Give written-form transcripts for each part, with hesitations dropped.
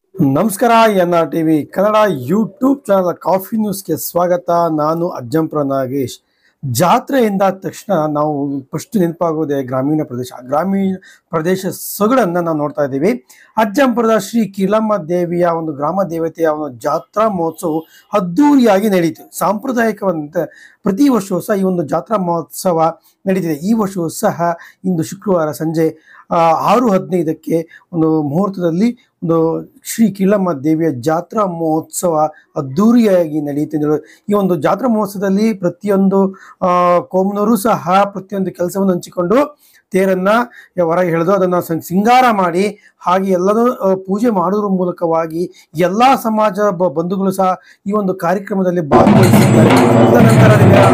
ನಮಸ್ಕಾರ NRTV Kannada YouTube channel coffee ನ್ಯೂಸ್ಗೆ ಸ್ವಾಗತ. ನಾನು ಅಜ್ಜಂಪುರ ನಾಗೇಶ್. ಜಾತ್ರೆ ಎಂದಾದ ತಕ್ಷಣ ನಾವು ಫಸ್ಟ್ ನೆನಪಾಗೋದೆ ಗ್ರಾಮೀಣ ಪ್ರದೇಶ ಸೊಗಡನ್ನ ನಾವು ನೋಡ್ತಾ ಇದ್ದೀವಿ. ಅಜ್ಜಂಪುರದ ಶ್ರೀ ಕೀಲಮ್ಮ ದೇವಿಯ ಒಂದು ಗ್ರಾಮ ದೇವತೆಯ ಒಂದು ಜಾತ್ರಾ ಮಹೋತ್ಸವ ಅದ್ದೂರಿಯಾಗಿ ನಡೀತು. ಸಾಂಪ್ರದಾಯಿಕವಂತೆ ಪ್ರತಿ ವರ್ಷವೂ ಸಹ ಈ ಒಂದು ಜಾತ್ರಾ ಮಹೋತ್ಸವ ನಡೀತಿದೆ. ಈ ವರ್ಷವೂ ಸಹ ಇಂದು ಶುಕ್ರವಾರ ಸಂಜೆ 6:15ಕ್ಕೆ ಒಂದು ಮುಹೂರ್ತದಲ್ಲಿ ಒಂದು ಶ್ರೀ ಕೀಲಮ್ಮ ದೇವಿಯ ಜಾತ್ರಾ ಮಹೋತ್ಸವ ಅದ್ದೂರಿಯಾಗಿ ನಡೆಯುತ್ತಿದೆ. ಈ ಒಂದು ಜಾತ್ರಾ ಮಹೋತ್ಸವದಲ್ಲಿ ಪ್ರತಿಯೊಂದು ಕೋಮನವರು ಸಹ ಪ್ರತಿಯೊಂದು ಕೆಲಸವನ್ನು ಹಂಚಿಕೊಂಡು ತೇರನ್ನ ಹೊರಗೆ ಎಳೆದು ಅದನ್ನ ಸಿಂಗಾರ ಮಾಡಿ ಹಾಗೆ ಎಲ್ಲರೂ ಪೂಜೆ ಮಾಡೋದ್ರ ಮೂಲಕವಾಗಿ ಎಲ್ಲಾ ಸಮಾಜ ಬಂಧುಗಳು ಸಹ ಈ ಒಂದು ಕಾರ್ಯಕ್ರಮದಲ್ಲಿ ಭಾಗವಹಿಸಿದ್ದಾರೆ. ತದನಂತರ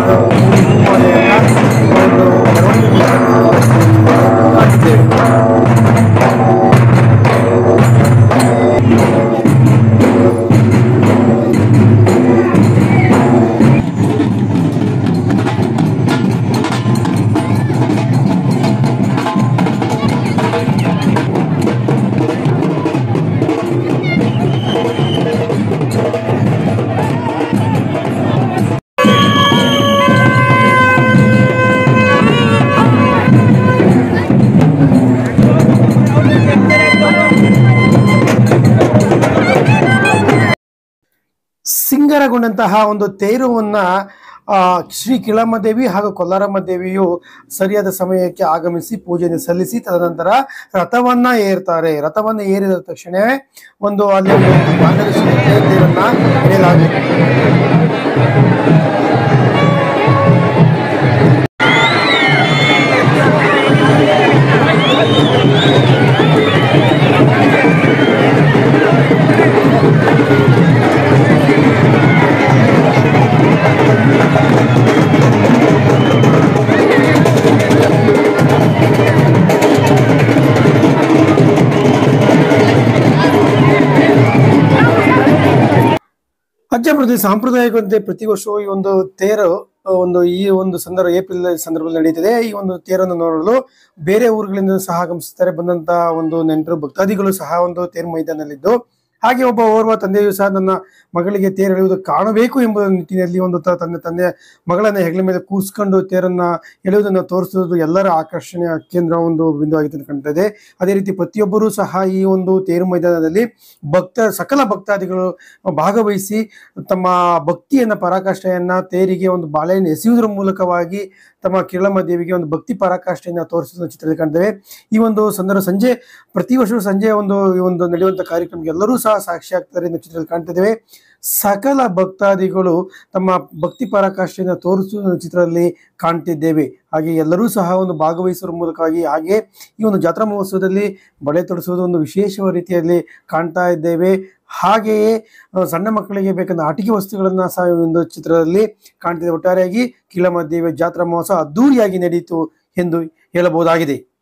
ಸಿಂಗರಗೊಂಡಂತಹ ಒಂದು ತೇರುವನ್ನ ಶ್ರೀ ಕೀಲಮ್ಮ ದೇವಿ ಹಾಗೂ ಕೊಲ್ಲಾರಮ್ಮ ದೇವಿಯು ಸರಿಯಾದ ಸಮಯಕ್ಕೆ ಆಗಮಿಸಿ ಪೂಜೆಯನ್ನು ಸಲ್ಲಿಸಿ ತದನಂತರ ರಥವನ್ನ ಏರ್ತಾರೆ. ರಥವನ್ನ ಏರಿದ ತಕ್ಷಣವೇ ಒಂದು ಅಲ್ಲಿ ತೇರನ್ನ ಎಳೆಯಲಾಗುತ್ತೆ. ಅಜ್ಜಂಪುರದಲ್ಲಿ ಸಾಂಪ್ರದಾಯಿಕವಂತೆ ಪ್ರತಿ ವರ್ಷವೂ ಈ ಒಂದು ತೇರು ಏಪ್ರಿಲ್ ಸಂದರ್ಭದಲ್ಲಿ ನಡೀತಿದೆ. ಈ ಒಂದು ತೇರನ್ನು ನೋಡಲು ಬೇರೆ ಊರುಗಳಿಂದ ಸಹ ಆಗಮಿಸುತ್ತಾರೆ. ಬಂದಂತ ಒಂದು ನೆಂಟರು ಭಕ್ತಾದಿಗಳು ಸಹ ಒಂದು ತೇರು ಮೈದಾನದಲ್ಲಿದ್ದು ಹಾಗೆ ಓರ್ವ ತಂದೆಯು ಸಹ ನನ್ನ ಮಗಳಿಗೆ ತೇರು ಎಳೆಯುವುದು ಕಾಣಬೇಕು ಎಂಬ ನಿಟ್ಟಿನಲ್ಲಿ ಒಂದು ತಂದೆ ಮಗಳನ್ನ ಹೆಗಲ ಮೇಲೆ ಕೂರಿಸ್ಕೊಂಡು ತೇರನ್ನ ಎಳೆಯುವುದನ್ನು ತೋರಿಸುವುದು ಎಲ್ಲರ ಆಕರ್ಷಣೆಯ ಕೇಂದ್ರ ಒಂದು ಬಿಂದು ಆಗಿ ಕಾಣ್ತಾ ಇದೆ. ಅದೇ ರೀತಿ ಪ್ರತಿಯೊಬ್ಬರೂ ಸಹ ಈ ಒಂದು ತೇರು ಮೈದಾನದಲ್ಲಿ ಸಕಲ ಭಕ್ತಾದಿಗಳು ಭಾಗವಹಿಸಿ ತಮ್ಮ ಭಕ್ತಿಯನ್ನ ಪರಾಕಾಷ್ಠೆಯನ್ನ ತೇರಿಗೆ ಒಂದು ಬಾಳೆಯನ್ನು ಎಸೆಯುವುದರ ಮೂಲಕವಾಗಿ ತಮ್ಮ ಕೀಲಮ್ಮ ದೇವಿಗೆ ಒಂದು ಭಕ್ತಿ ಪರಾಕಾಷ್ಠೆಯನ್ನ ತೋರಿಸುವ ಚಿತ್ರದಲ್ಲಿ ಕಾಣ್ತೇವೆ. ಈ ಒಂದು ಸಂಜೆ ಪ್ರತಿ ವರ್ಷವೂ ಸಂಜೆ ಒಂದು ನಡೆಯುವಂತ ಕಾರ್ಯಕ್ರಮಕ್ಕೆ ಎಲ್ಲರೂ ಸಹ ಸಾಕ್ಷಿ ಆಗ್ತಾರೆ ಎಂದು ಚಿತ್ರದಲ್ಲಿ ಕಾಣ್ತಿದ್ದೇವೆ. ಸಕಲ ಭಕ್ತಾದಿಗಳು ತಮ್ಮ ಭಕ್ತಿ ಪರಾಕಾಷ್ಠೆಯನ್ನು ತೋರಿಸುವ ಚಿತ್ರದಲ್ಲಿ ಕಾಣ್ತಿದ್ದೇವೆ. ಹಾಗೆ ಎಲ್ಲರೂ ಸಹ ಒಂದು ಭಾಗವಹಿಸುವ ಮೂಲಕವಾಗಿ ಹಾಗೆ ಈ ಒಂದು ಜಾತ್ರಾ ಮಹೋತ್ಸವದಲ್ಲಿ ಬಳೆ ತೊಡಿಸುವುದು ಒಂದು ವಿಶೇಷ ರೀತಿಯಲ್ಲಿ ಕಾಣ್ತಾ ಇದ್ದೇವೆ. ಹಾಗೆಯೇ ಸಣ್ಣ ಮಕ್ಕಳಿಗೆ ಬೇಕಾದ ಆಟಿಕೆ ವಸ್ತುಗಳನ್ನ ಸಹ ಒಂದು ಚಿತ್ರದಲ್ಲಿ ಕಾಣ್ತಿದೆ. ಒಟ್ಟಾರೆಯಾಗಿ ಕೀಲಮ್ಮ ದೇವಿಯ ಜಾತ್ರಾ ಮಹೋತ್ಸವ ಅದ್ದೂರಿಯಾಗಿ ನಡೆಯಿತು ಎಂದು ಹೇಳಬಹುದಾಗಿದೆ.